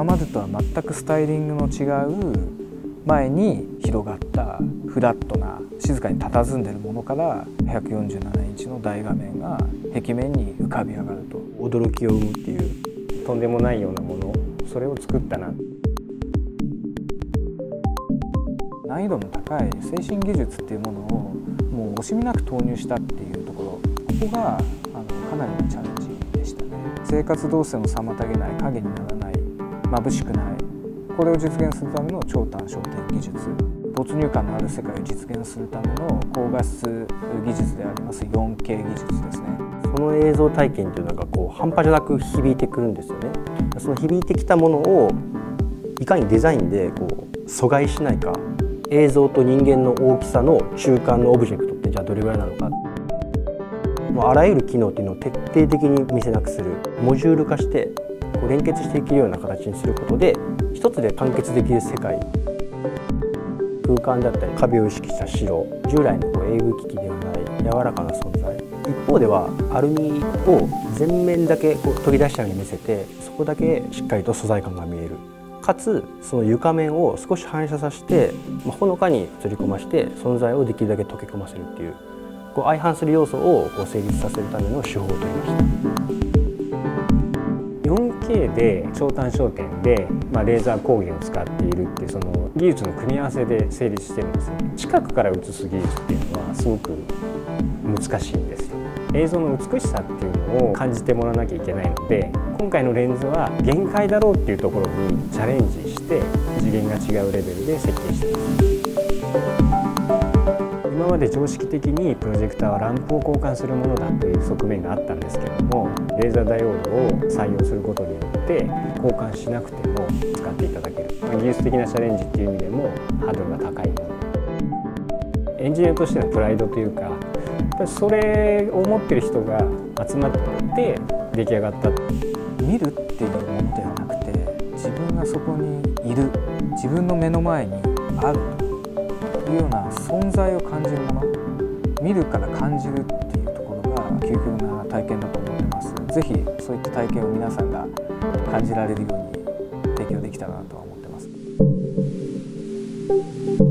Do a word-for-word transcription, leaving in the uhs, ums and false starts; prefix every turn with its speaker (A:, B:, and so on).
A: 今までとは全くスタイリングの違う前に広がったフラットな静かに佇んでいるものからひゃくよんじゅうななインチの大画面が壁面に浮かび上がると驚きを生むっていうとんでもないようなもの、それを作ったな。難易度の高い精神技術っていうものをもう惜しみなく投入したっていうところ、ここがあのかなりのチャレンジでしたね。生活動線を妨げない、影にならない、眩しくない、これを実現するための超短焦点技術、没入感のある世界を実現するための高画質技術であります よんケー 技術ですね。
B: その映像体験というのがこう半端じゃなく響いてくるんですよね。その響いてきたものをいかにデザインでこう阻害しないか、映像と人間の大きさの中間のオブジェクトってじゃあどれぐらいなのか、もうあらゆる機能っていうのを徹底的に見せなくする、モジュール化してこう連結していけるような形にすることで一つで完結できる世界、空間だったり壁を意識した白、従来のこうエーブ機器ではない柔らかな存在、一方ではアルミを全面だけこう取り出したように見せて、そこだけしっかりと素材感が見える、かつその床面を少し反射させて、まあ、ほのかに映り込まして存在をできるだけ溶け込ませるっていう、こう相反する要素をこう成立させるための手法を取りました。
C: よんケー で超短焦点で、まあ、レーザー光源を使っているっていうその技術の組み合わせで成立してるんですよ。近くから映す技術っていうのはすごく難しいんですよ。映像の美しさっていうのを感じてもらわなきゃいけないので、今回のレンズは限界だろうっていうところにチャレンジして次元が違うレベルで設計しています。今まで常識的にプロジェクターはランプを交換するものだという側面があったんですけれども、レーザーダイオードを採用することによって交換しなくても使っていただける、技術的なチャレンジっていう意味でもハードルが高いもの、エンジニアとしてのプライドというか、やっぱりそれを持ってる人が集まって出来上がった。
A: 見るっていうものではなくて、自分がそこにいる、自分の目の前にあるというような存在を感じるもの、見るから感じるっていうところが究極な体験だと思ってます。ぜひそういった体験を皆さんが感じられるように提供できたらなとは思ってます。